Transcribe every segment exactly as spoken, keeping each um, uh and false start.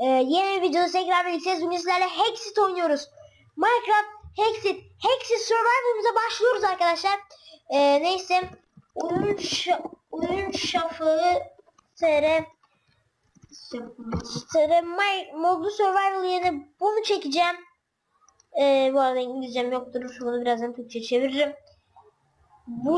Ee, yeni bir videoda tekrar birlikteyiz. Bugün sizlerle Hexit oynuyoruz. Minecraft Hexit. Hexit Survival'ımıza başlıyoruz arkadaşlar. Ee, neyse. Oyun, şa oyun şafağı T R T R modlu Survival yerine bunu çekeceğim. Ee, bu arada İngilizcem yoktur. Şunu birazdan Türkçe çeviririm. Bu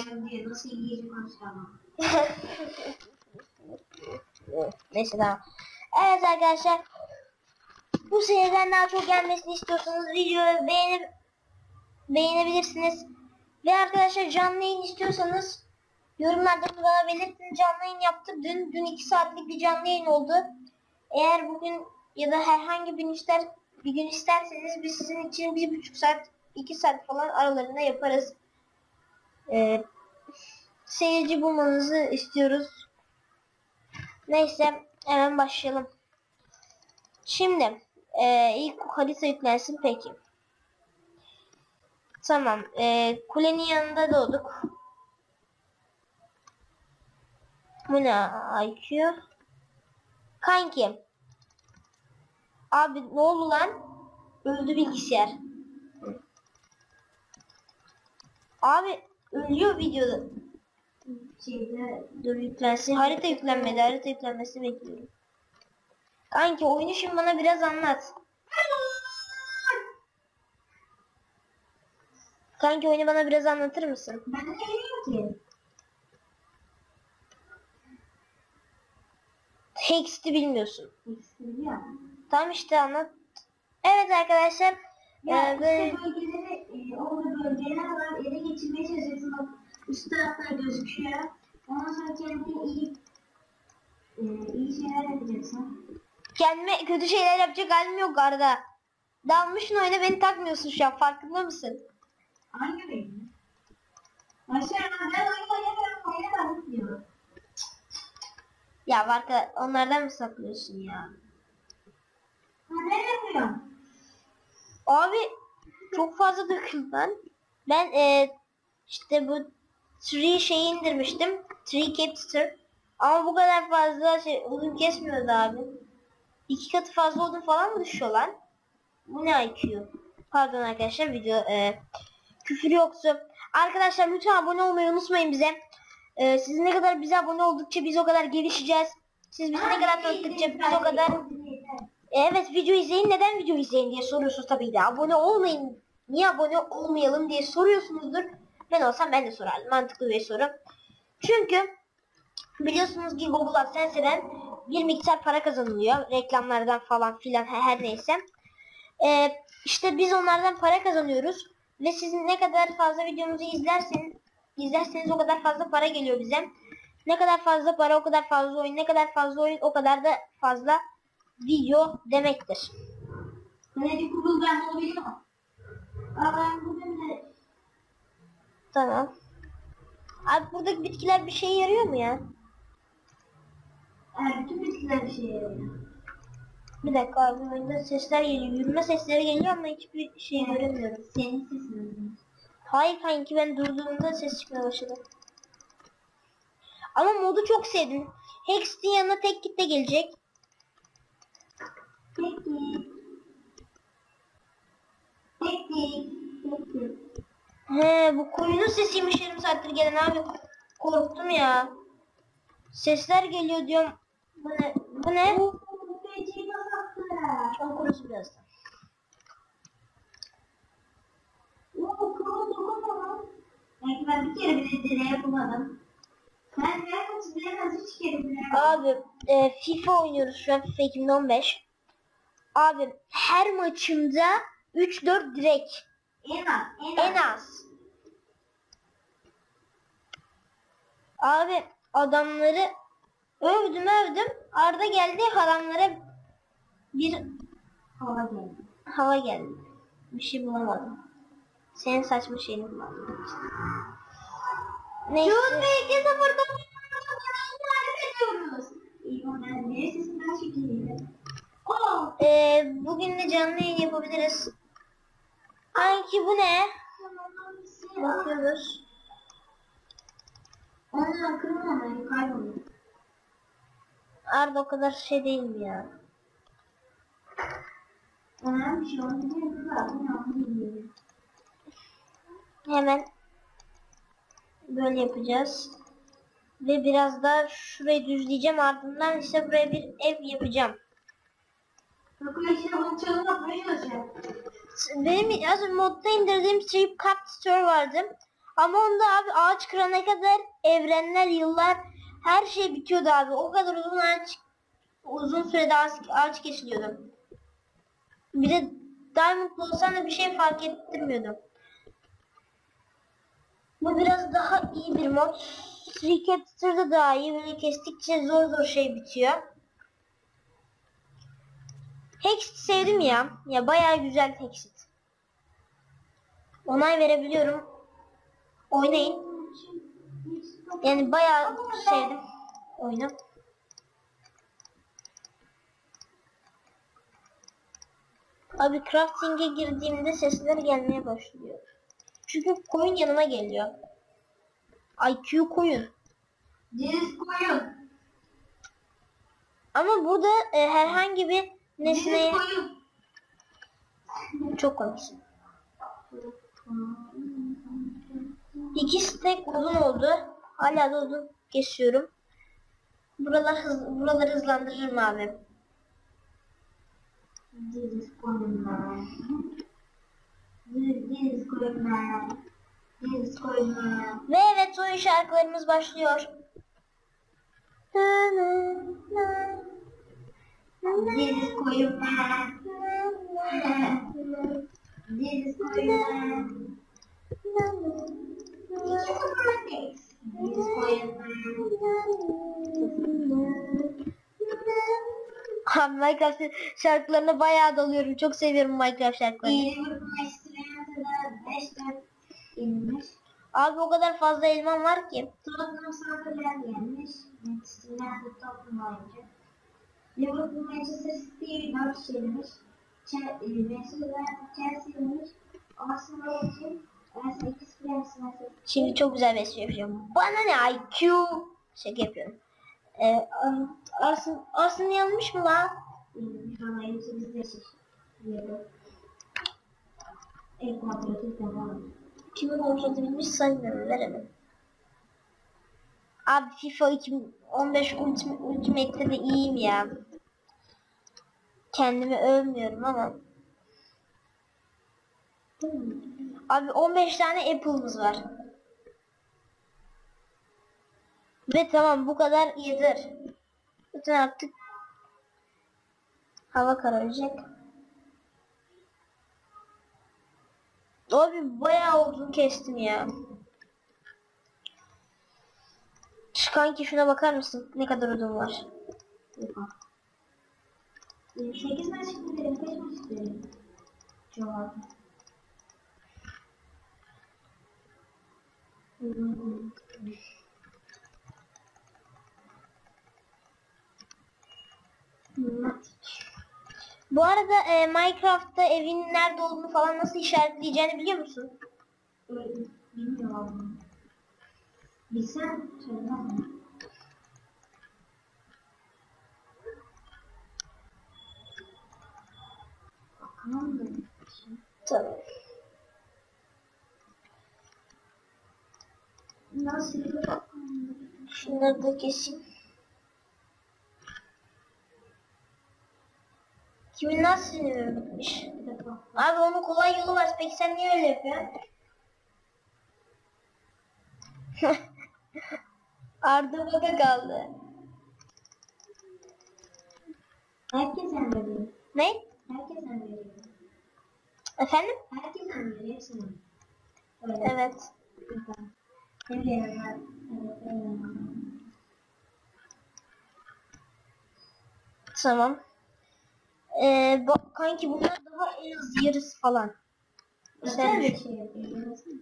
neyse tamam. Evet arkadaşlar, bu seriden daha çok gelmesini istiyorsanız videoyu beğenip beğenebilirsiniz. Ve arkadaşlar canlı yayın istiyorsanız yorumlarda bana belirtin. Canlı yayın yaptık. Dün dün iki saatlik bir canlı yayın oldu. Eğer bugün ya da herhangi bir gün ister bir gün isterseniz biz sizin için bir buçuk saat iki saat falan aralarında yaparız. Ee, seyirci bulmanızı istiyoruz. Neyse hemen başlayalım. Şimdi e, ilk harita yüklensin peki. Tamam. E, kulenin yanında doğduk. Bu ne I Q? Kanki. Abi ne oldu lan? Öldü bilgisayar. Abi ölüyor videoda. Şeyde, dur yüklensin. Harita yüklenmedi. Harita yüklenmesini bekliyorum. Kanki oyunu şimdi bana biraz anlat. Kanki oyunu bana biraz anlatır mısın? Ben de bilmiyorum ki. Hexit'i bilmiyorsun. Hexit'i biliyorum. Tamam işte anlat. Evet arkadaşlar. Ya e, böyle... işte bölgeleri, e, orada bölgeler var, ele geçirmeye çalışıyorsun. Bak üst taraftan gözüküyor. Ondan sonra kendine iyi, e, iyi şeyler yapacaksın. Kendime kötü şeyler yapacak halim yok Arda. Dalmışsın oyuna, beni takmıyorsun şu an, farkında mısın? Hangi benim? Başlar ben oyun oynamıyorum, oynamam diyor. Ya arka onlardan mı saklıyorsun ya? Ha ne yapıyorsun? Abi çok fazla döküm ben. Ben e, işte bu tree şeyi indirmiştim. Tree capture. Ama bu kadar fazla şey odun kesmiyordu abi. İki katı fazla odun falan mı düşüyor lan? Bu ne I Q? Pardon arkadaşlar, video e, küfür yoksa. Arkadaşlar lütfen abone olmayı unutmayın bize. E, siz ne kadar bize abone oldukça biz o kadar gelişeceğiz. Siz bizi ne kadar tanıttıkça biz o kadar... Evet, video izleyin, neden video izleyin diye soruyorsunuz tabii de. Abone olmayın, niye abone olmayalım diye soruyorsunuzdur. Ben olsam ben de sorardım, mantıklı bir soru. Çünkü biliyorsunuz ki Google AdSense'den bir miktar para kazanılıyor. Reklamlardan falan filan, her neyse. Ee, işte biz onlardan para kazanıyoruz. Ve siz ne kadar fazla videomuzu izlerseniz, izlerseniz o kadar fazla para geliyor bize. Ne kadar fazla para o kadar fazla oyun, ne kadar fazla oyun o kadar da fazla video demektir. Kaleci Google ben bunu biliyorum. Aa ben bugün de... Tamam. Abi buradaki bitkiler bir şey yarıyor mu ya? Evet, bütün bitkiler bir şey yarıyor. Bir dakika abi, oyunda sesler geliyor. Yürüme sesleri geliyor ama hiçbir şey Evet. göremiyorum. Senin sesin. Hayır kanki, ben durduğumda ses çıkmaya başladı. Ama modu çok sevdim. Hexit'in yanına tek kitle gelecek. Peki. Peki. Peki. He, bu koyunun sesiymiş yarım saattir gelen abi. Korktum ya. Sesler geliyor diyorum. Bu ne? Bu ne? Oo, bu feciyi nasıl attı? Okuruz birazdan. Oo, kıvıl dokunmadım. Belki ben bir kere bile deney yapamadım. Ben her maçı bilemez hiç kere bile yapamadım. Abi e, FIFA oynuyoruz şu an, FIFA iki bin on beş. Abi her maçımda üç dört direkt. En az. En az. En az. Abi adamları övdüm övdüm. Arda geldi, adamlara bir Hava geldi. hava geldi. Bir şey bulamadım. Senin saçma şeyini bulamadım. Neyse. Yunus Bey iki sıfırda ediyoruz. İyi ben ne sesinden şekilde. Oo. Ee, bugün de canlı yayın yapabiliriz. Sanki bu ne? Bakıyoruz. Onlar kırılmamayı kayboluyor. Arda o kadar şey değil mi ya? Önemli bir şey oldu. Zaten anlayabiliyorum. Hemen böyle yapacağız. Ve biraz daha şurayı düzleyeceğim. Ardından ise buraya bir ev yapacağım. Bakın işte bunu çalıp yapmaya çalışıyorum. Benim az önce modda indirdiğim Strip Capture vardı. Ama onda abi ağaç kırana kadar evrenler, yıllar her şey bitiyordu abi. O kadar uzun ağaç uzun sürede ağaç, ağaç kesiliyordu. Bir de Diamond'lı olsan da bir şey fark ettirmiyordu. Bu biraz daha iyi bir mod. Strip Capture'da daha iyi. Böyle kestikçe zor zor şey bitiyor. Hexit sevdim ya. Ya bayağı güzel Hexit. Onay verebiliyorum. Oynayın. Yani bayağı sevdim oyunu. Abi crafting'e girdiğimde sesler gelmeye başlıyor. Çünkü koyun yanıma geliyor. I Q koyun. Deniz koyun. Ama burada e, herhangi bir nesneye... Deniz koyun. Çok komiksin. İki stack uzun oldu. Hala da uzun kesiyorum. Buralar hız, buraları hızlandırırım abi. Deniz koyunlar. Deniz koyunlar. Deniz koyunlar. Ve evet oyun şarkılarımız başlıyor. Deniz koyunlar. Deniz koyunlar. İki sıfır Deniz koyunlar. Abi Minecraft şarkılarına bayağı dalıyorum. Çok seviyorum Minecraft şarkılarını. İyi vurma isteyen kadar beş dört inmiş. Abi o kadar fazla elman var ki. Tottenham Sunderland yenmiş. Manchester'dan bu Tottenham oyuncu. Liverpool Manchester City dört yenmiş. Manchester Chelsea yenmiş. Arsenal için Arsenal iki sıfır Arsenal. Şimdi çok güzel bir şey yapacağım. Bana ne I Q? Şaka yapıyorum. Ee, Arsenal, Arsenal yanlış mı lan? Yenmiş. Ama yoksa bizde şey. Diyelim. El kontrolü devam. Kimi kontrol edebilmiş sanmıyorum. Veremem. Abi FIFA iki bin on beş Ultimate, Ultimate'de de iyiyim ya. Kendimi övmüyorum ama. Abi on beş tane Apple'ımız var. Ve tamam bu kadar yeter. Zaten artık hava kararacak. Abi bayağı uzun kestim ya. Şu kanki şuna bakar mısın? Ne kadar odun var. sekiz maç çıktı dedim. Kaç maç çıktı dedim. Cevabı. Bu arada e, Minecraft'ta evin nerede olduğunu falan nasıl işaretleyeceğini biliyor musun? Bilmiyorum. Bilsem söylemem. Bakalım da. Tamam. Nasıl? Şunları da keseyim. Kimin nasıl sinirleri bitmiş? Abi onun kolay yolu var. Peki sen niye öyle yapıyorsun? Arda baka kaldı. Herkes veriyor. Ne? Herkes veriyor. Efendim? Herkes veriyor. Hepsini. Evet. Evet. Tamam. Ee, bak kanki bunlar daha en az yarısı falan. Sen Sen bir şey yapıyorsun.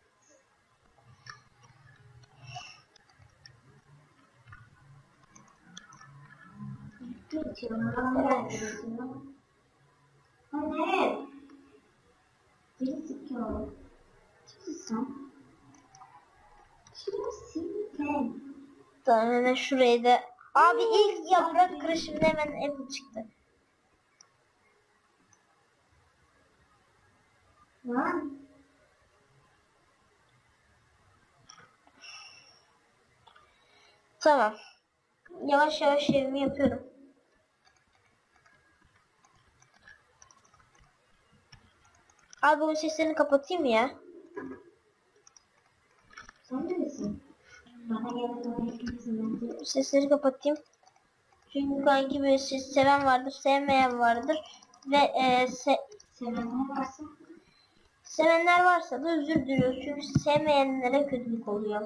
Hadi. Biri sıkıyor. Çıksın. Şimdi silken. Tamam hemen şurayı da. Abi ilk yaprak kırışımda hemen apple çıktı. Lan. Tamam. Yavaş yavaş evimi yapıyorum. Abi o seslerini kapatayım ya. Sen neresin? Bana gelen oraya kimsin bence? Sesleri kapatayım. Çünkü kanki böyle ses seven vardır, sevmeyen vardır. Ve e, se Sevenler varsa. sevenler varsa da özür diliyoruz. Çünkü sevmeyenlere kötülük oluyor.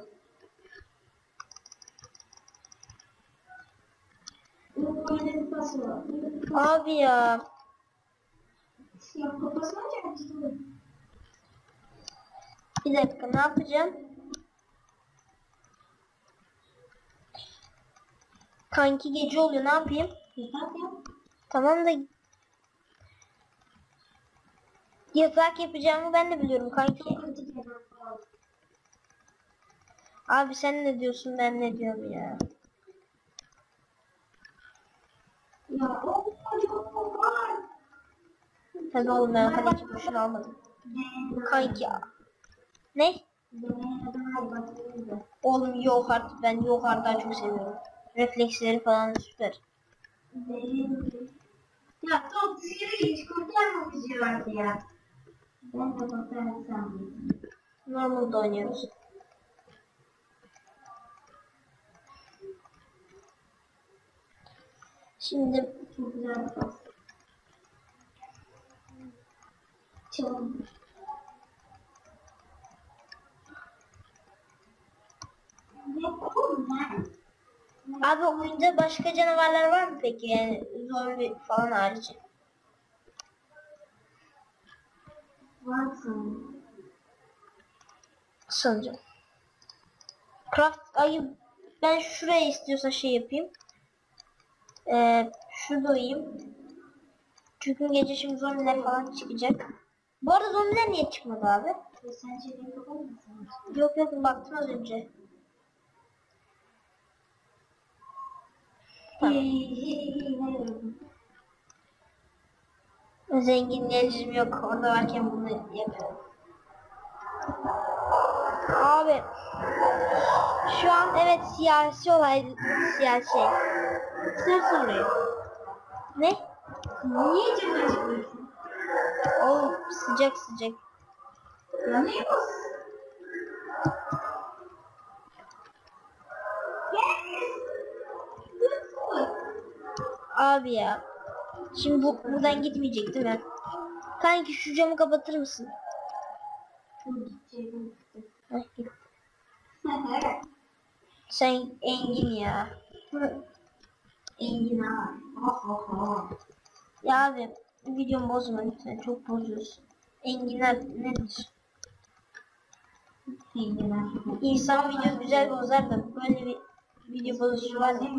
Yok böyle bir pası var. Abi ya. Siyah kafası var ya. Bir dakika ne yapacağım? Kanki gece oluyor, ne yapayım? Yatak yap. Tamam da yatak yapacağımı ben de biliyorum kanki. Çok kritik yatak var. Abi sen ne diyorsun, ben ne diyorum ya. Ya o çok var. Tabii oğlum ben kanki boşuna almadım. Kanki ya. Ne? Oğlum yok artık, ben yok daha çok seviyorum. Refleksleri falan süper. Ya top dışarı hiç kurtarmamışı vardı ya. Ben de kurtarsam. Normalde oynuyoruz. Şimdi Çok güzel bir pas. Çok. Ne oğlum lan? abi oyunda başka canavarlar var mı peki, yani zombi falan harici? Var sanırım. Sanırım. Craft ayı ben şuraya istiyorsa şey yapayım. Ee, şurada uyuyayım. Çünkü gece şimdi zombiler falan çıkacak. Bu arada zombiler niye çıkmadı abi? E sen çevreye kapatır mısın? Yok yok, baktım az önce. Tamam. Ne gördün? Zenginliğim yok. Orada varken bunu yapıyorum. Abi şu an evet siyasi olay, siyasi. Sen soruyor. Ne? Niye camdan çıkıyorsun? O sıcak sıcak. Yanıyor musun? Abi ya. Şimdi bu buradan gitmeyecek değil mi? Kanki şu camı kapatır mısın? Heh, git. Sen Engin ya. Engin ha. Oh oh oh. Ya abi videomu bozma lütfen, çok bozuyorsun. Enginar nedir? Engin ha. İnsan video güzel bozar da böyle bir video bozuşu var ya.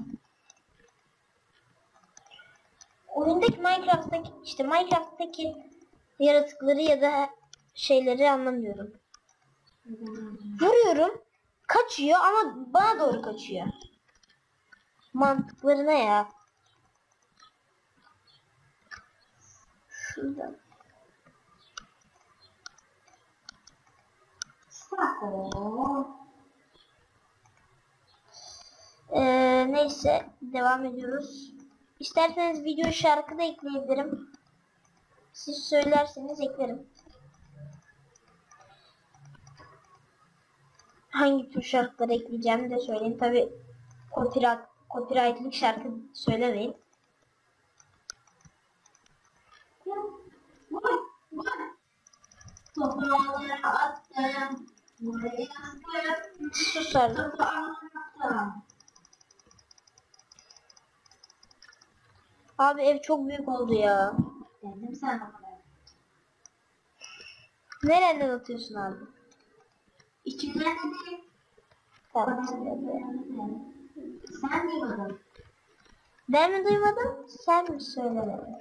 Oyundaki Minecraft'taki işte Minecraft'taki yaratıkları ya da şeyleri anlamıyorum. Vuruyorum, kaçıyor ama bana doğru kaçıyor. Mantıklarına ya. Şuradan. Sako. Ee, neyse devam ediyoruz. İsterseniz video şarkı da ekleyebilirim. Siz söylerseniz eklerim. Hangi tür şarkıları ekleyeceğimi de söyleyeyim. Tabi copyright, copyright'lık şarkı söylemeyin. Vur vur. Toprağlara attım. Buraya attım. Sus artık. Toprağlara attım. Abi ev çok büyük oldu ya. Dedim sana kadar. Nereden atıyorsun abi? İçimden dedi. Tamam. Sen duymadın. Ben mi duymadım? Sen mi söylemedin?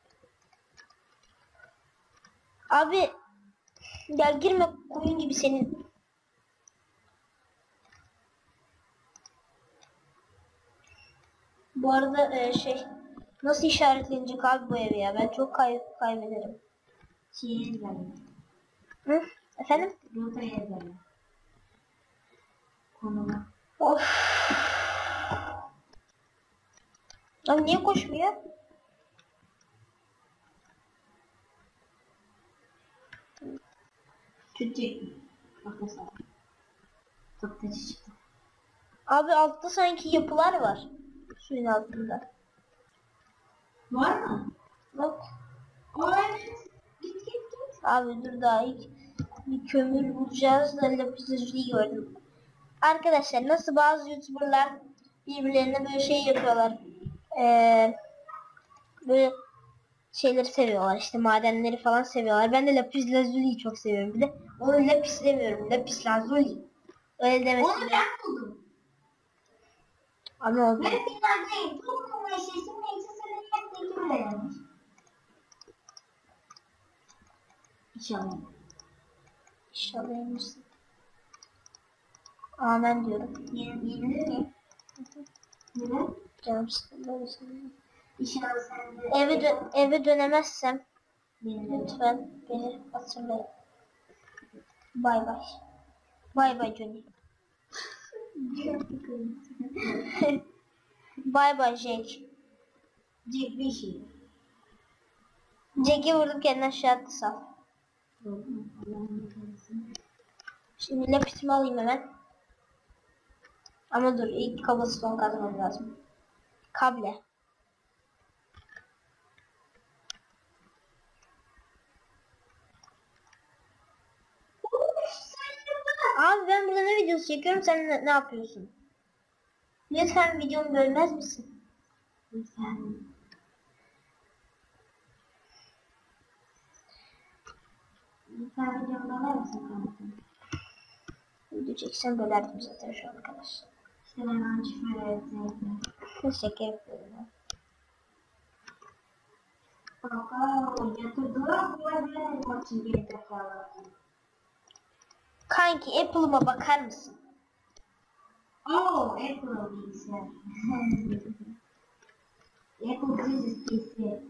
Abi ya girme koyun gibi senin. Bu arada e, şey nasıl işaretlenecek abi bu ev ya? Ben çok kay kaybederim. Çiğ Hı? Efendim? Rota yazalım. Konuma. Of. Abi niye koşmuyor? Türkçe. Bak mesela. Çok taşı çıktı. Abi altta sanki yapılar var. Suyun altında. Var mı? Bak. Aa evet. Git git git. Abi dur daha ilk bir kömür bulacağız da lapis lazuli gördüm. Arkadaşlar nasıl bazı youtuberlar birbirlerine böyle şey yapıyorlar. Ee, böyle şeyleri seviyorlar işte madenleri falan seviyorlar. Ben de lapis lazuli'yi çok seviyorum. Bir de onu lapis demiyorum. Lapis lazuli. Öyle demesi. Onu ben buldum. Ama oldu. Ben finaldeyim. Toplumun eşeğisi neyse senin yaptığın gibi dayanmış. İnşallah. İnşallah yenirsin. Amen diyorum. Yeni, yenilir mi? Neden? Canım sıkıldı öyle söyleyeyim. İnşallah sen de Eve, dö eve dönemezsem yenilir. lütfen beni hatırlayın. Bay bay. Bay bay Johnny. Bay bay Jack. Jack bir şey. Jack'i vurdum kendini aşağı attı saf. Şimdi lapisimi alayım hemen. Ama dur ilk cobblestone kazmam lazım. Kable. Abi ben burada ne videosu çekiyorum sen ne, ne yapıyorsun? Lütfen videomu bölmez misin? Lütfen. Lütfen videomda var mısın kanka? Video çeksem bölerdim zaten şu arkadaş. İşte ben önce şöyle öğreteyim. Şaka yapıyorum ya. Bakalım yatırdılar buraya bile maçın geri tekrarlar. Kanki Apple'ıma bakar mısın? Oo Apple bilgisayar. Apple kriz kesi.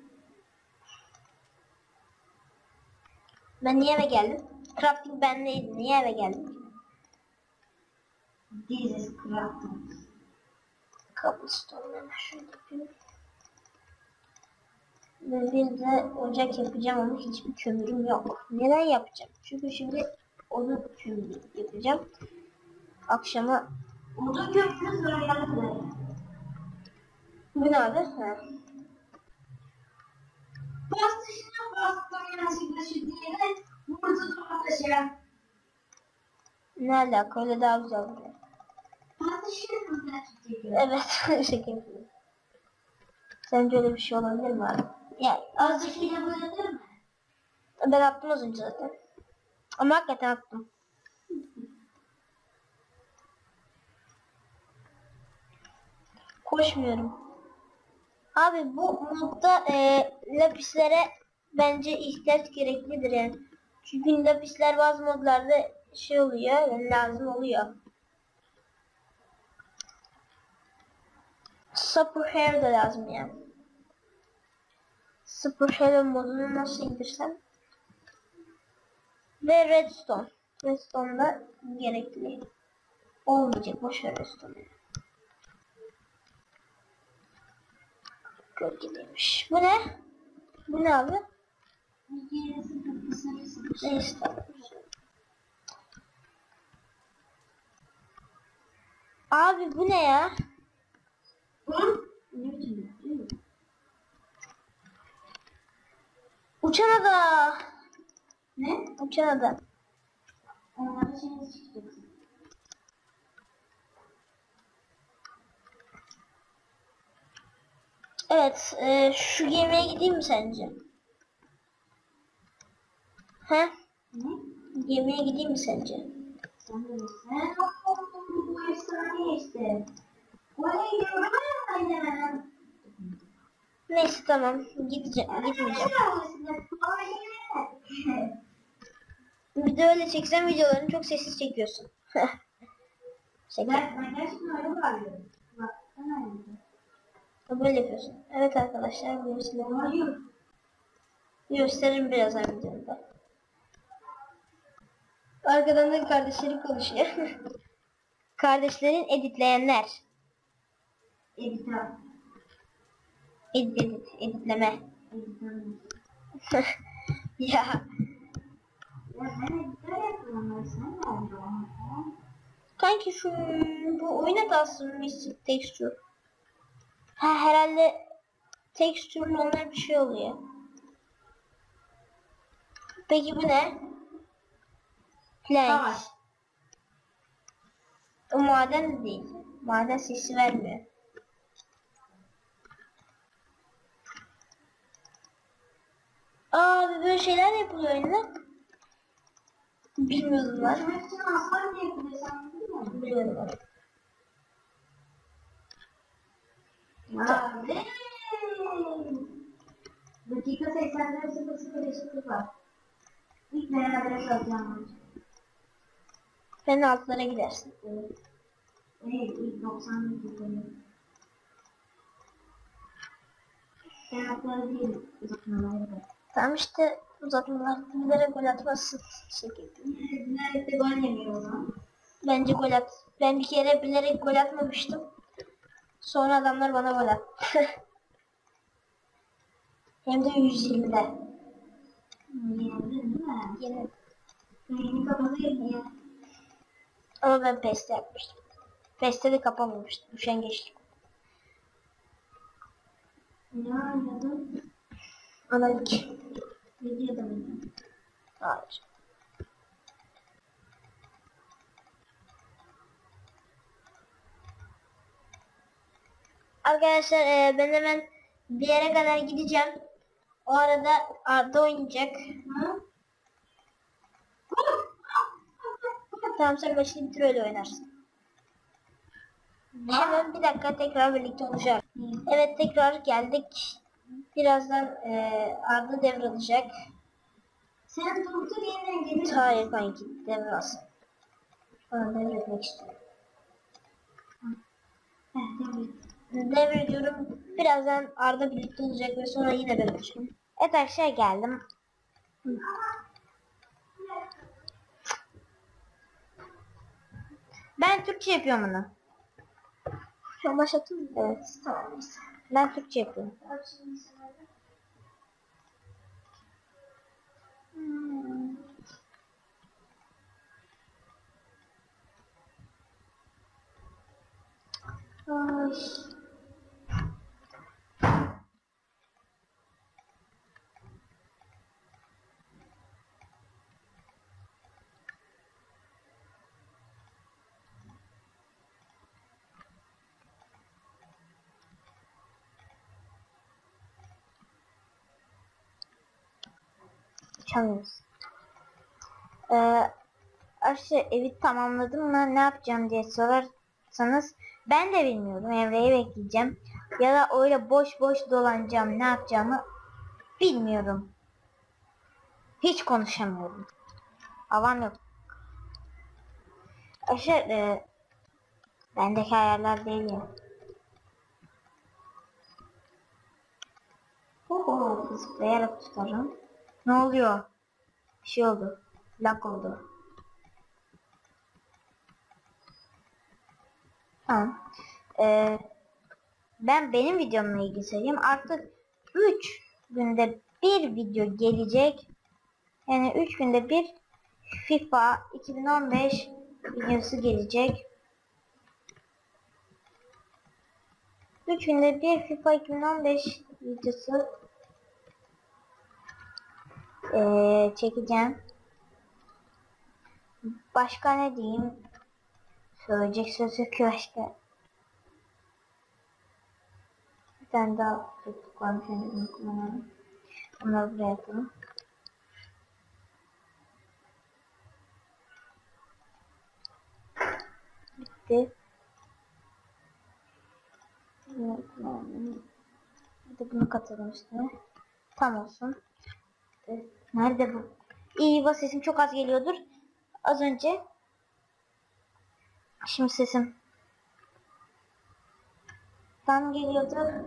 Ben niye eve geldim? Crafting ben neydi? Niye eve geldim? This is crafting. Cobblestone hemen şöyle yapayım. Ve bir de ocak yapacağım ama hiçbir kömürüm yok. Neden yapacağım? Çünkü şimdi onu kömür yapacağım. Akşama Odun köprünüz öğrendi. bugün abi. Ha. Bastışına bastım yanlışlıkla şu diğeri vurdu kardeşe. Ne alaka öyle daha güzel oluyor. Bastışına mı çekiyor? Evet şaka yapıyorum. Sence öyle bir şey olabilir mi abi? Ya Azıcık yine bulabilir mi? ben attım az önce zaten. Ama hakikaten attım. Koşmuyorum. Abi bu modda e, lapislere bence ihtiyaç gereklidir yani. Çünkü lapisler bazı modlarda şey oluyor yani lazım oluyor. Super Hair de lazım yani. Super Hair modunu nasıl indirsem? Ve Redstone. Redstone da gerekli. Olmayacak boşver Redstone'u. Gölgeliymiş. Bu ne? Bu ne abi? Gerisi kapısını sıkıştı. Neyse. Abi bu ne ya? Hı? Ne biçim yapıyor? Uçan ada. Ne? Uçan ada. Onlara şey çıkacaksın. Evet. E, şu gemiye gideyim mi sence? He? Ne? Gemiye gideyim mi sence? Sen de sen bu bu efsane işte. Orayı görmem. Neyse tamam. Gideceğim. Gitmeyeceğim. Bir de öyle çeksen videolarını çok sessiz çekiyorsun. Şaka. Ben, ben gerçekten öyle bağırıyorum. Bak, ben öyle. Böyle yapıyorsun. Evet arkadaşlar. Gösterelim. Hayır. Gösteririm birazdan videomda. Arkadan da kardeşleri konuşuyor. Kardeşlerin editleyenler. Editör. Edit edit editleme. Editör. Ya Ya ben editör yapıyorum. Sen ne yapıyorsun? kanki şu bu oyuna dalsın bir texture. Ha herhalde texture'un onlar bir şey oluyor. Peki bu ne? Plank. Taş. O maden de değil. Maden sesi vermiyor. Aa böyle şeyler yapılıyor oyunda. Bilmiyordum ben. Geçmek için aslan diye yapılıyor. Sen biliyor musun? Biliyorum ben. Ya ne? Dakika seksen dört sıfır sıfır eşitlik var. İlk beraber kalacağım. Sen altlara gidersin. Evet, ilk doksan dakikayı. Ben atları değil, uzatmaları da. Tamam işte uzatmalar bilerek gol atmazsın şekilde. Nerede gol yemiyor o zaman? Bence gol at. Ben bir kere bilerek gol atmamıştım. Sonra adamlar bana gol attı. Hem de yüz yirmide. Yenildin değil mi? Yine. Yeni kapalıyım ya. Ama ben PES'te yapmıştım. PES'te de kapamamıştım. Üşengeçlik. Ne oynadın? Analik. Videoda mıydın? Hayır. Arkadaşlar e, ben hemen bir yere kadar gideceğim. O arada Arda oynayacak. Hı? Tamam sen maçını bitir öyle oynarsın. Hemen bir dakika tekrar birlikte olacak. Evet tekrar geldik. Birazdan e, Arda devralacak. Sen doktor yeniden gelir. Hayır kanki devralsın. Bana devretmek istiyorum. Heh, tabii. Devrediyorum. Birazdan Arda birlikte olacak ve sonra yine ben olacağım. Evet arkadaşlar geldim. Ben Türkçe yapıyorum bunu. Şu an başlattın mı? Evet. Tamam. Ben Türkçe yapıyorum. Hmm. Ay. Çalıyoruz. Ee, arkadaşlar evi tamamladım mı ne yapacağım diye sorarsanız ben de bilmiyorum. Emre'yi bekleyeceğim. Ya da öyle boş boş dolanacağım, ne yapacağımı bilmiyorum. Hiç konuşamıyorum. Havam yok. Arkadaşlar e, bendeki ayarlar değil ya. Oho, zıplayarak tutarım. Ne oluyor? Bir şey oldu. Lag oldu. Tamam. Ee, ben benim videomla ilgili söyleyeyim. Artık üç günde bir video gelecek. Yani üç günde bir FIFA iki bin on beş videosu gelecek. üç günde bir FIFA iki bin on beş videosu ee, çekeceğim. Başka ne diyeyim? Söyleyecek söz yok ki başka. Bir tane daha tuttuk var. Bunu kullanalım. Bunları buraya yapalım. Bitti. Bir de bunu katalım üstüne. Tam olsun. Nerede bu? İyi bak sesim çok az geliyordur. Az önce. Şimdi sesim tam geliyordu.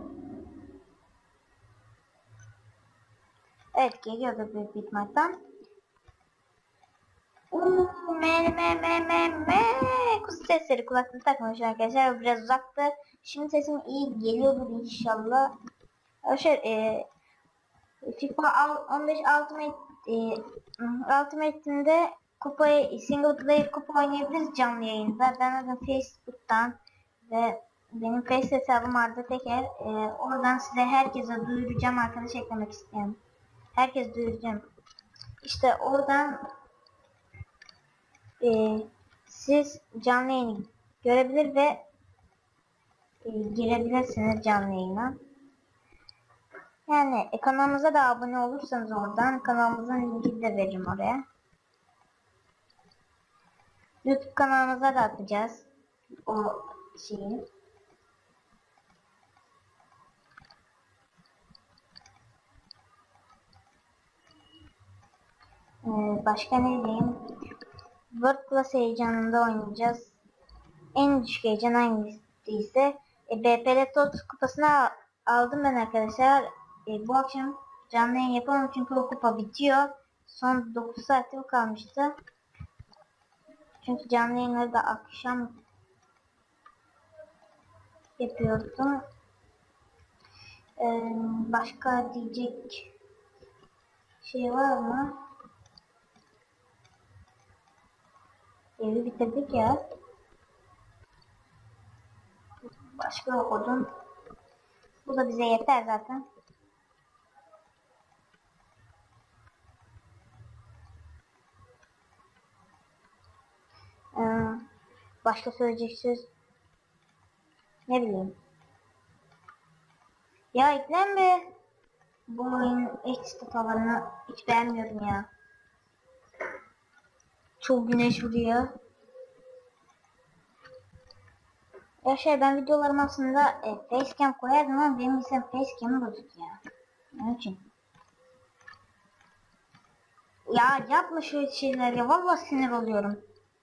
Evet geliyordu bir bitmaktan. me me me me me kuzu sesleri kulaklığı takmamış arkadaşlar. Biraz uzaktı. Şimdi sesim iyi geliyordur inşallah. Arkadaşlar e, FIFA on beş Ultimate e, Ultimate'inde kupayı single player kupa oynayabiliriz canlı yayında. Ben de Facebook'tan ve benim Face hesabım Arda Teker. E, oradan size herkese duyuracağım, arkadaş eklemek isteyen. Herkes duyuracağım. İşte oradan e, siz canlı yayını görebilir ve e, girebilirsiniz canlı yayına. Yani e, kanalımıza da abone olursanız oradan kanalımızın linkini de veririm oraya. YouTube kanalımıza da atacağız o şeyi. Ee, başka ne diyeyim? World Class heyecanında oynayacağız. En düşük heyecan hangisiyse e, B P L Tots kupasını aldım ben arkadaşlar. E, bu akşam canlı yayın yapamam çünkü o kupa bitiyor. Son dokuz saatim kalmıştı. Çünkü canlı yayınları da akşam yapıyordum. Ee, başka diyecek şey var mı? Evi bitirdik ya. Başka okudum. Bu da bize yeter zaten. Ee, başka söyleyecek söz ne bileyim. Ya eklen be. Bu oyun ekstra tavanını hiç beğenmiyorum ya. Çok güneş vuruyor. Ya şey ben videolarım aslında e, facecam koyardım ama benim ise facecam'ı bozuk ya. Onun için. Ya yapma şöyle şeyler ya. Vallahi sinir oluyorum.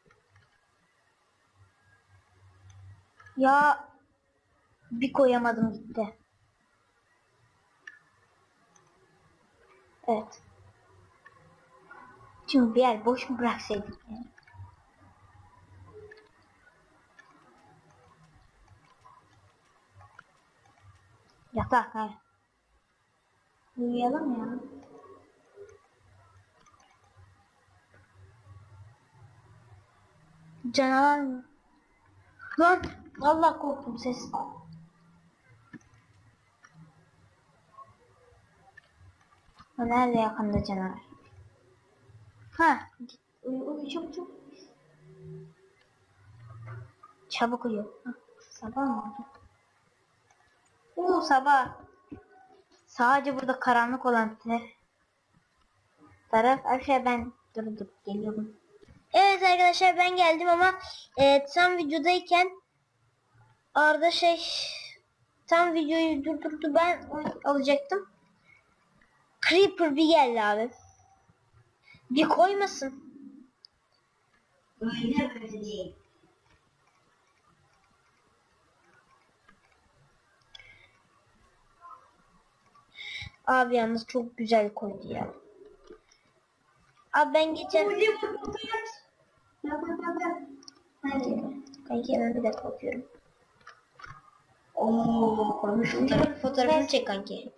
Ya bir koyamadım gitti. Evet. Şimdi bir yer boş mu bıraksaydık yani? Yatak ha. Uyuyalım ya. Canavar mı? Lan vallahi korktum ses. O nerede yakında canavar? Ha, uyu uyu çabuk çabuk. Çabuk uyu. Ha, sabah mı oldu? Oo sabah. Sadece burada karanlık olan taraf. Aşağı ben dur dur geliyorum. Evet arkadaşlar ben geldim ama e, tam videodayken Arda şey tam videoyu durdurdu, ben alacaktım. Creeper bir geldi abi. Bir koymasın. Öyle böyle değil. Abi yalnız çok güzel koydu ya. Abi ben geçen... Bak bak bak bak. Hadi. Kanki hemen bir dakika bakıyorum. Ooo koymuş. Fotoğraf, fotoğrafını çek kanki.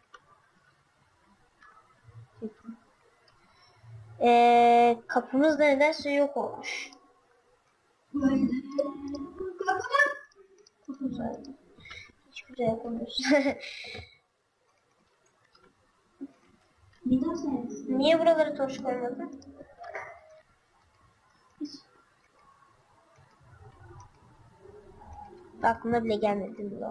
Eee kapımız da nedense yok olmuş. Böyle. Çok güzel. Hiç güzel yapamıyorsun. Bir daha söylesin. Niye buralara torç koymadın? Aklına bile gelmedi bu.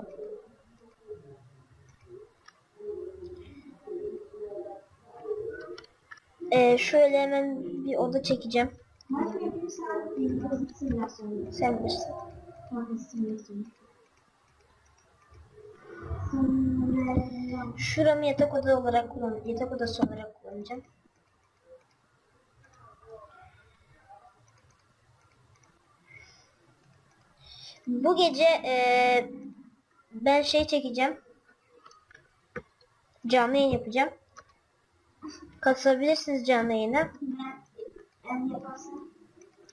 Ee, şöyle hemen bir oda çekeceğim. Maç yapayım sen bir basit simülasyonu. Sen bilirsin. Tamam simülasyonu. Simülasyon. Şuramı yatak oda olarak kullan, yatak odası olarak kullanacağım. Bu gece ee, ben şey çekeceğim. Canlı yayın yapacağım. Katılabilirsiniz canlı yayına. Ben, ben yaparsam.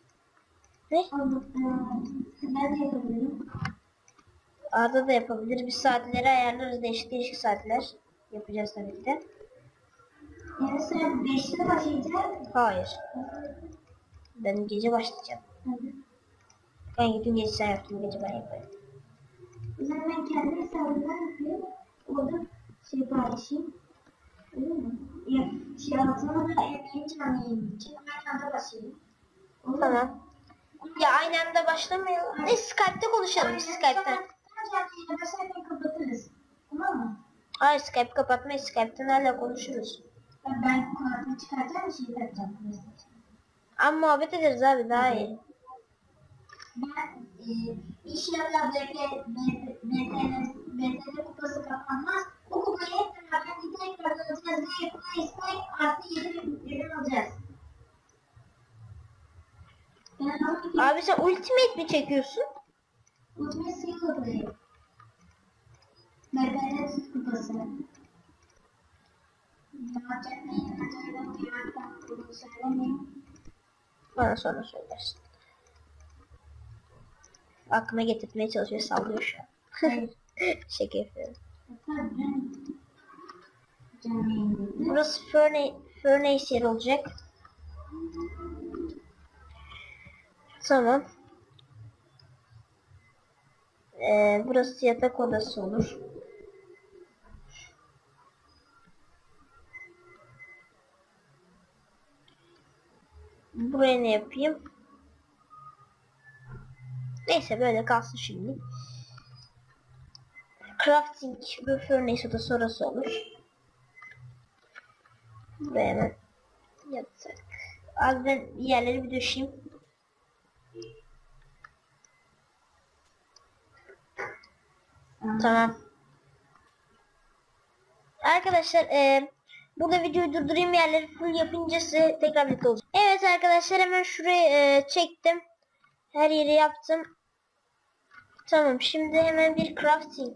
Ne? Ama ben de yapabilirim. Arda da yapabilir. Biz saatleri ayarlarız. Değişik değişik saatler yapacağız tabii ki de. Yani sen beşte başlayacak. Hayır. Ben gece başlayacağım. Hadi. Ben bütün gece sen yaptın. Gece ben yaparım. O zaman ben kendi hesabımdan yapayım. Orada şey paylaşayım. Öyle mi? Ya şey altına da en canlı yayın için aynı anda başlayayım. Olur mu? Tamam. Ya aynı anda başlamayalım. Ne Skype'te konuşalım. Aynen. Skype'ten. Sonra canlı yayına başlarken kapatırız. Tamam mı? Hayır Skype kapatmayız. Skype'ten hala konuşuruz. Ben, ben kulaklığı çıkartacağım bir şey takacağım. Ama muhabbet ederiz abi daha iyi. Ben e, inşallah B T B T kupası kapanmaz. O kupayı hep beraber bir tekrar alacağız. Ve kupayı istedik artı yedi alacağız. Ben ama Abi sen Ultimate mi çekiyorsun? Ultimate Single Play. B T kupası. Zaten neyine söyledim ki ben bunu söylemeyeyim. Bana sonra söylersin. Aklıma getirtmeye çalışıyor. Sallıyor şu an. Hayır. Şaka yapıyorum. Tabii ben canlı yayındayım. Burası Furnace, Furnace yer olacak. Tamam. Ee, burası yatak odası olur. Buraya ne yapayım? Neyse böyle kalsın şimdi. Crafting ve Furnace odası orası olur. Buraya hemen yatak. Az ben yerleri bir döşeyim. Tamam. Arkadaşlar e, burada videoyu durdurayım, yerleri full yapınca size tekrar birlikte olacak. Evet arkadaşlar hemen şurayı e, çektim. Her yeri yaptım. Tamam şimdi hemen bir crafting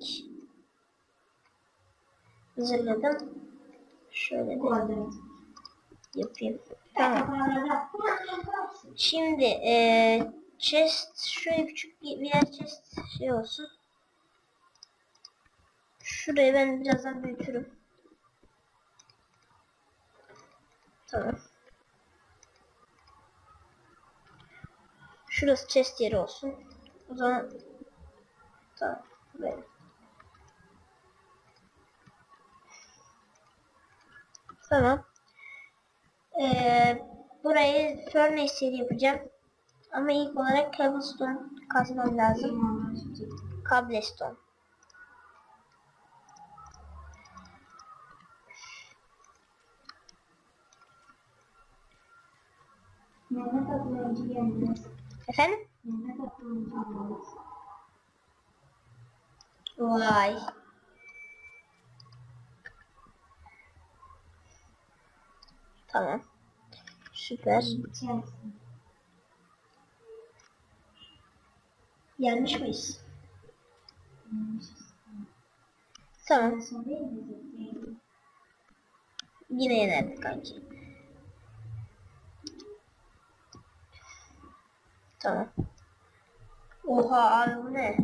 hazırladım. Şöyle de yapayım. Tamam. Şimdi e, chest şöyle küçük bir yer chest şey olsun. Şurayı ben birazdan büyütürüm. Tamam. Şurası chest yeri olsun. O zaman tamam böyle. Tamam. Ee, burayı furnace yeri yapacağım. Ama ilk olarak cobblestone kazmam lazım. Cobblestone. Mehmet Akıncı geldi. Efendim? Mehmet Akıncı geldi. Vay. Tamam. Süper. Yanlış mıyız? Tamam. Yine yenerdik kanki. Tamam. Oha abi bu ne?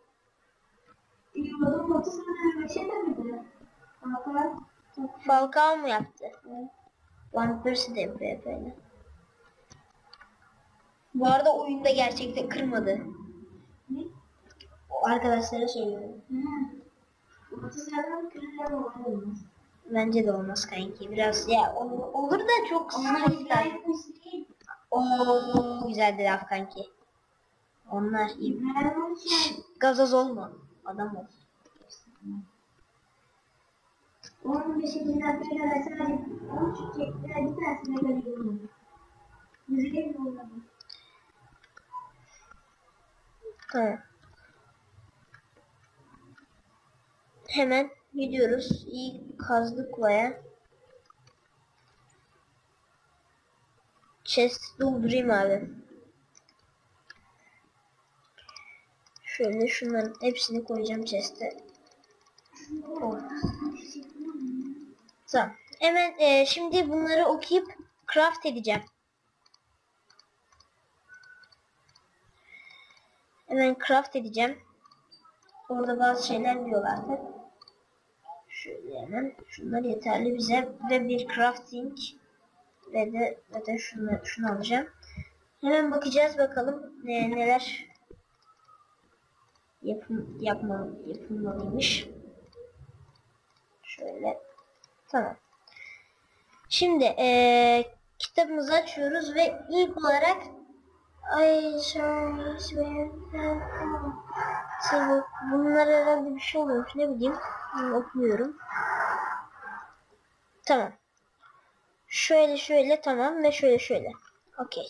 Yolun otuz tane bir şey demedi. Hakan. Falcao mu yaptı? One Persie de yapıyor böyle. Bu arada oyunda gerçekten kırmadı. Ne? O arkadaşlara söylüyorum. Hı. otuz tane kırılan olmaz. Bence de olmaz kanki. Biraz ya olur, olur da çok Onlar sıkıntı. İbrahim değil. Ooo güzeldi laf kanki. Onlar iyi. İbrahim şey. Gazoz olma. Adam ol. Onun beşinci dakikada sadece on çiçekler bir tanesine görüyorum. Güzel olmadı. Tamam. Hemen gidiyoruz. İyi kazdık baya. Chest doldurayım abi. Şöyle şunların hepsini koyacağım chest'e. Oh. Tamam. Hemen e, şimdi bunları okuyup craft edeceğim. Hemen craft edeceğim. Orada bazı şeyler diyorlardı. Şöyle hemen. Şunlar yeterli bize. Ve bir crafting. Ve de, ve de şunu, şunu alacağım. Hemen bakacağız bakalım ne, neler yapım, yapma, yapılmalıymış. Şöyle. Tamam. Şimdi ee, kitabımızı açıyoruz ve ilk olarak ay sorry bunlar herhalde bir şey oluyormuş, ne bileyim, bunu okumuyorum. Tamam. Şöyle şöyle tamam ve şöyle şöyle. Okey.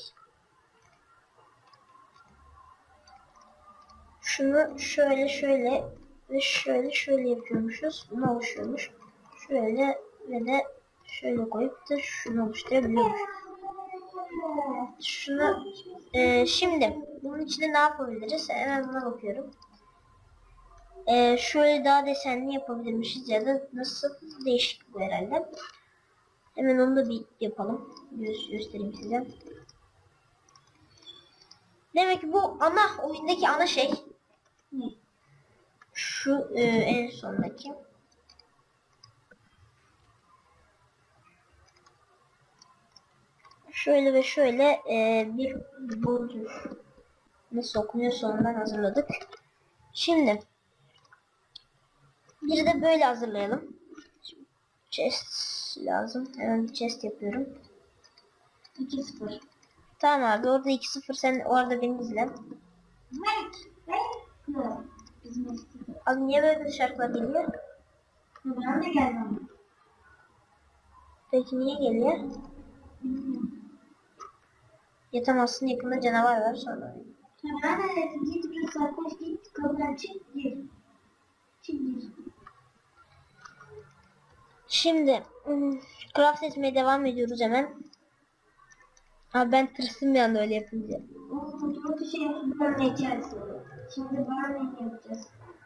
Şunu şöyle şöyle ve şöyle şöyle yapıyormuşuz. Bunu oluşuyormuş. Şöyle ve de şöyle koyup da şunu oluşturabiliyormuş. Şunu e, şimdi bunun içinde ne yapabiliriz? Hemen buna bakıyorum. E, şöyle daha desenli yapabilirmişiz ya da nasıl, değişik bu herhalde. Hemen onu da bir yapalım. Gö göstereyim size. Demek ki bu ana oyundaki ana şey şu e, en sondaki. Şöyle ve şöyle e, bir bordur. Nasıl okunuyorsa ondan hazırladık. Şimdi bir de böyle hazırlayalım. Şimdi chest lazım. Hemen bir chest yapıyorum. iki sıfır. Tamam abi, orada iki sıfır, sen orada beni izle. Wait, wait. Bizim eski. Abi niye böyle şarkılar geliyor? Ben de geldim. Peki niye geliyor? Bilmiyorum. Yatamazsın, yakında canavar var sonra. Ben de dedim git bir sarkoş git kapıdan çık gir. Çık gir. Şimdi ım, craft etmeye devam ediyoruz hemen. Abi ben tırsım bir anda öyle yapınca. O fotoğrafı şey yapıp bölmeyeceğiz. Şimdi barney yapacağız.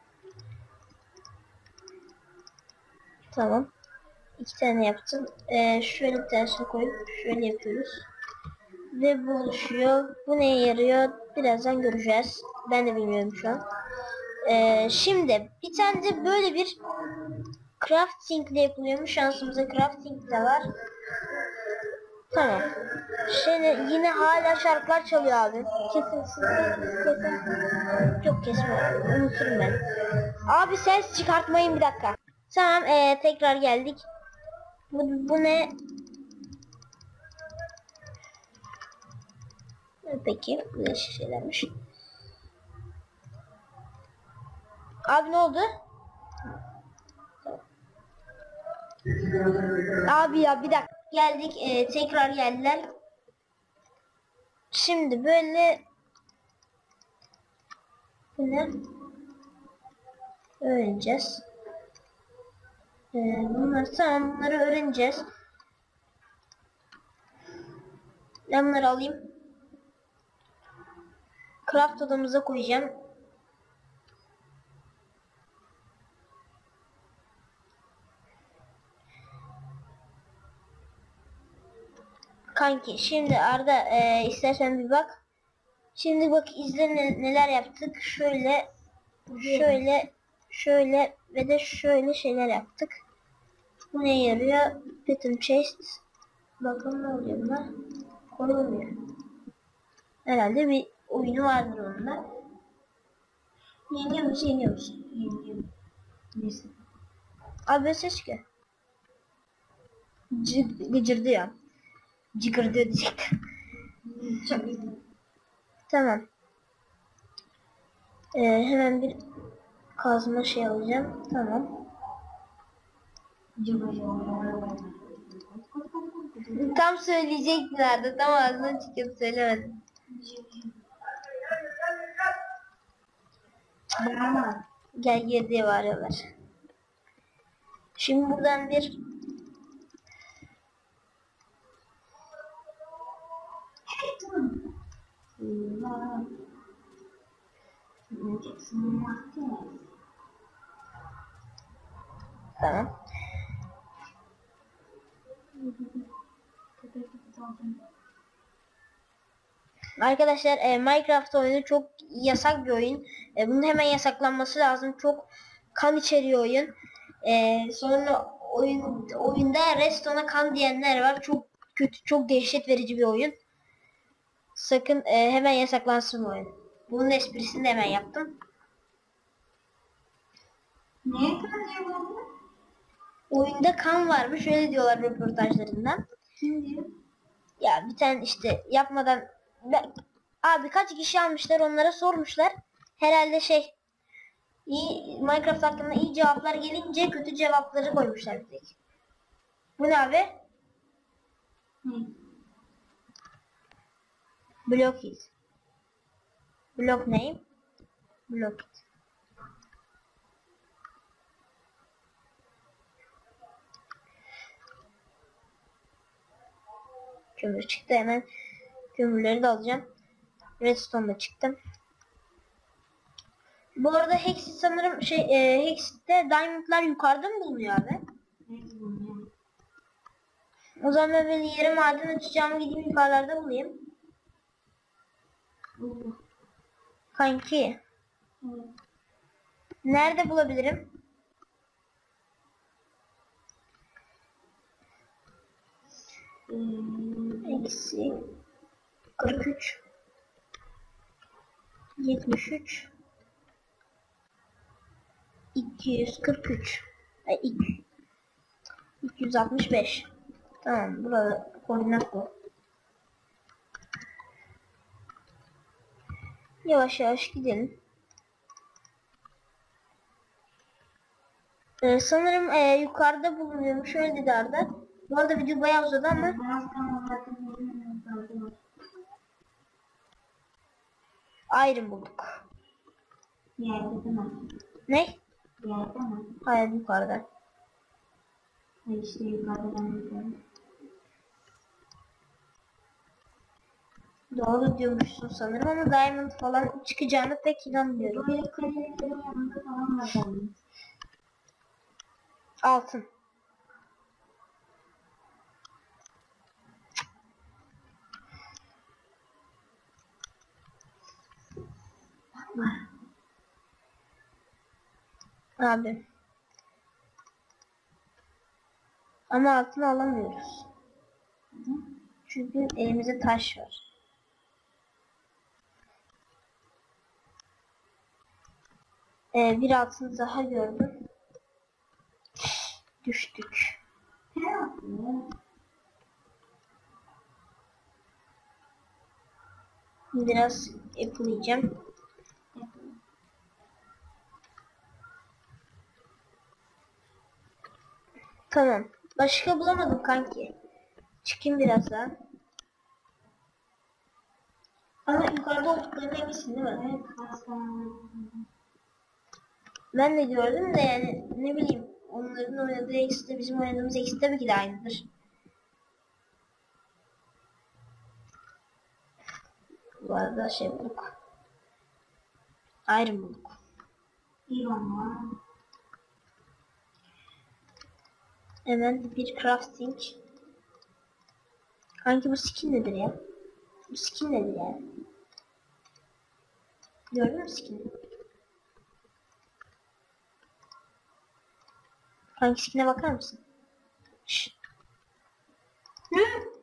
Tamam. İki tane yaptım. Ee, şöyle bir tanesini koyup şöyle yapıyoruz. Ve bu oluşuyor. Bu neye yarıyor? Birazdan göreceğiz. Ben de bilmiyorum şu an. Ee, şimdi bir tane de böyle bir crafting ile yapılıyormuş. Şansımıza crafting de var. Tamam. Şimdi yine hala şarkılar çalıyor abi. Kesin kesin. Yok kesme. Unuturum ben. Abi ses çıkartmayın bir dakika. Tamam ee, tekrar geldik. Bu, bu ne? Peki bu değişik şeylermiş. Abi ne oldu? Abi ya bir dakika geldik, ee, tekrar geldiler. Şimdi böyle bu ne? Öğreneceğiz. Ee, bunları tamam, bunları öğreneceğiz. Ben bunları alayım. Craft odamıza koyacağım. Kanki şimdi Arda e, istersen bir bak. Şimdi bak izle ne, neler yaptık. Şöyle şöyle şöyle ve de şöyle şeyler yaptık. Bu ne yarıyor? Pattern chest. Bakın ne oluyor buna? Korunmuyor. Herhalde bir oyunu vardır onunla. Yeniyormuş yeniyormuş. Yeniyor. Neyse. Abi ses ki. Gıcırdı ya. Cıgırdı diyecek. Çok iyi. Tamam. Ee, hemen bir kazma şey alacağım. Tamam. Tam söyleyecektin Arda. Tam ağzından çıkıp söylemedim. Bravo. Gel gir diye bağırıyorlar. Şimdi buradan bir tamam. Arkadaşlar e, Minecraft oyunu çok yasak bir oyun. E, bunun hemen yasaklanması lazım. Çok kan içeriyor oyun. E, sonra oyun oyunda Redstone'a kan diyenler var. Çok kötü, çok dehşet verici bir oyun. Sakın e, hemen yasaklansın bu oyun. Bunun esprisini de hemen yaptım. Neye kadar bu? Oyunda kan varmış, öyle diyorlar röportajlarında. Kim diyor? Ya bir tane işte yapmadan ben, abi kaç kişi almışlar, onlara sormuşlar. Herhalde şey iyi Minecraft hakkında iyi cevaplar gelince kötü cevapları koymuşlar bir tek. Bu ne abi? Ne? Block it. Block name. Block it. Kömür çıktı, hemen kömürleri de alacağım. Redstone'da çıktım. Bu arada Hexit sanırım şey e, Hexit'te diamondlar yukarıda mı bulunuyor abi? Ne bu ya? O zaman ben böyle yere maden açacağımı gideyim yukarılarda bulayım. Bu. Kanki. Evet. Nerede bulabilirim? Ee, Eksi kırk üç. yetmiş üç. iki yüz kırk üç. Ay, iki yüz altmış beş. Tamam, burada koordinat bu. Yavaş yavaş gidelim. Ee, sanırım e, yukarıda bulunuyormuş, öyle dedi Arda. Bu arada video bayağı uzadı ama Biraz kanal hakkında var. Iron bulduk. Yerde değil mi? Ne? Yerde mi? Hayır, yukarıda. Hayır işte yukarıdan yukarı. Doğru diyormuşsun sanırım ama diamond falan çıkacağını pek inanmıyorum. Böyle kalorilerin yanında falan var yani. Altın. Abi. Ama altını alamıyoruz. Çünkü elimizde taş var. Ee, bir altın daha gördüm. Düştük. Ne yapıyor? Biraz apple yiyeceğim. Tamam. Başka bulamadım kanki. Çıkayım biraz daha. Ama yukarıda olduklarına eminsin değil mi? Evet, hastanede. Ben de gördüm de yani ne bileyim. Onların oynadığı eksi de bizim oynadığımız eksi tabii ki de aynıdır. Bu arada şey bulduk. Iron bulduk. İyi ama. Hemen bir crafting. Kanki bu skin nedir ya? Bu skin nedir yani? Gördün mü skin'i? Kanki skin'e bakar mısın? Şşş. Hı?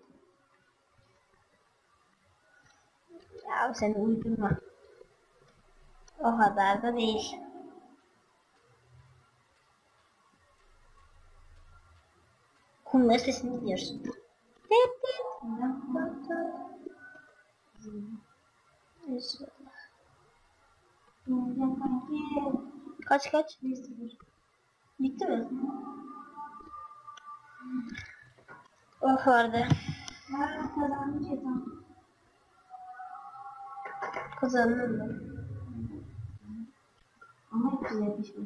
Ya sen uydurma. O kadar da değil. Kumların sesini dinliyorsun. Tip tip. Kaç kaç? Bitti mi? Oh vardı. Yarın kazanmayacağım. Kazandın mı? Ama hep güzel bir şey.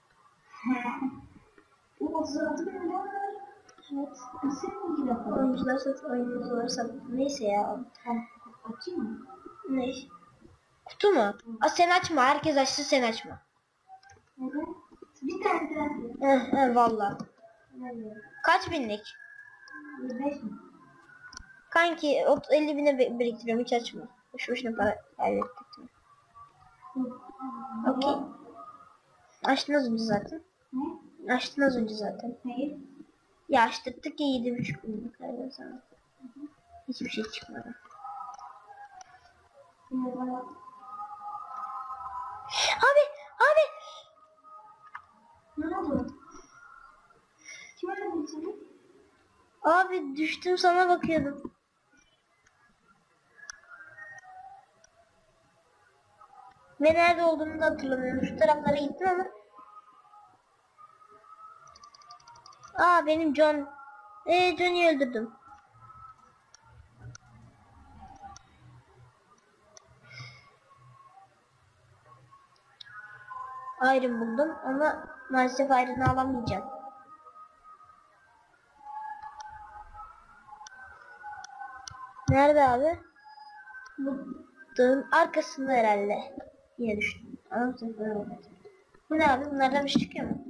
O zaten var. Evet. Nasıl bir laf var? Oyuncular sat, oyuncular sat. Neyse ya. Açayım mı? Ne? Kutu mu? Aa, sen açma. Herkes açsın, sen açma. Evet. Bir tane daha. Heh, heh, valla. Kaç binlik? Beş mi? Kanki elli bine biriktiriyorum, hiç açma. Boşu boşuna para kaybettik. Okey. Açtın az önce zaten. Ne? Açtın az önce zaten. Hayır. Ya açtırttık ya yedi buçuk bin kaybettik sana. Hiçbir şey çıkmadı. Merhaba. Abi abi. Ne oldu? Kim aradı seni? Abi düştüm sana bakıyordum. Ve nerede olduğumu da hatırlamıyorum. Şu taraflara gittim ama. Aa benim John. Eee Johnny'i öldürdüm. Iron buldum ama maalesef Iron'ı alamayacağım. Nerede abi? Bu dağın arkasında herhalde. Yine düştüm. Ama bu sefer olmadı. Bu ne abi? Bunlardan bir şey çıkıyor mu?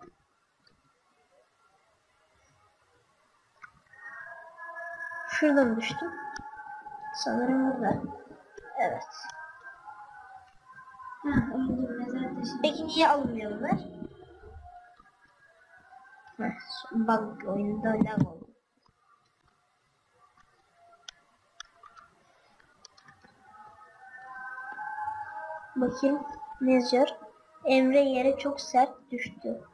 Şuradan düştüm. Sanırım burada. Evet. Ha, öldüm. Mezar taşı. Peki niye alınmıyor bunlar? Heh, bug oyunda lag oldu. Bakayım ne yazıyor? Emre yere çok sert düştü.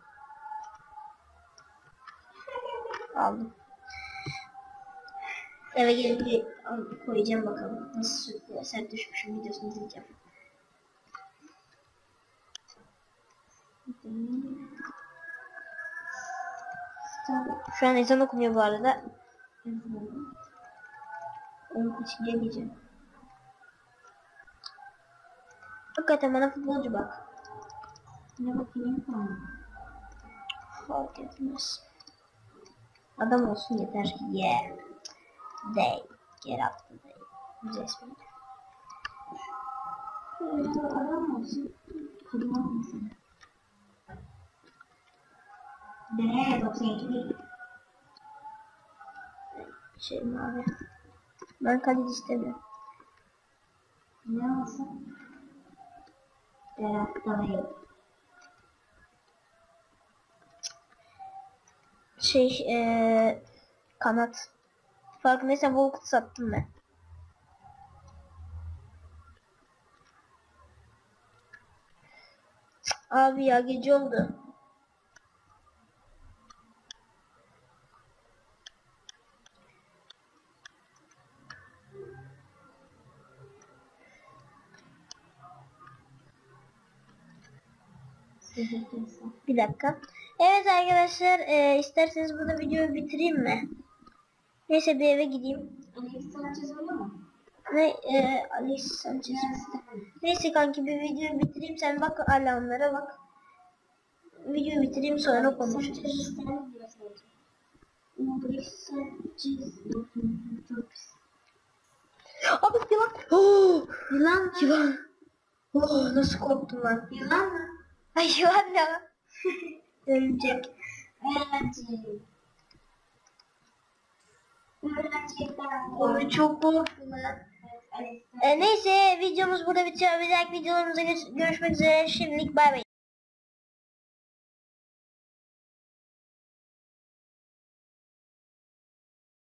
Aldım. Eve gelince koyacağım bakalım. Nasıl sert düşmüşüm videosunu izleyeceğim. Şu an ezan okunuyor bu arada. Onu kaçıncıya gideceğim. Hakikaten bana futbolcu bak. Ne bakayım sana? Fark etmez. Adam olsun yeter. Yeah. They. Get up today. Güzel ismi. Şöyle adam olsun. Kadın olmasın. D doksan iki. Şey mavi. Ben kaleci istemiyorum. Ne olsun? Berat Dalayı. Şey ee, kanat. Farkındaysan Volkut sattım ben. Abi ya gece oldu. Bir dakika. Evet arkadaşlar e, isterseniz burada videoyu bitireyim mi? Neyse bir eve gideyim. Alex Sanchez öyle mi? Ne e, Alex Sanchez. Neyse kanki bir videoyu bitireyim sen bak alarmlara bak. Videoyu bitireyim sonra konuşuruz. Alex Sanchez. Çok pis. Abi yılan. Oh, yılan mı? Yılan. Oh, nasıl korktum lan. Yılan mı? Ay yılan ne lan? Örümcek. Öğrenci. Öğrencilikten. Oh, çok korktum lan. E, neyse videomuz burada bitiyor. Bir dahaki videolarımızda görüşmek üzere. Şimdilik bay bay.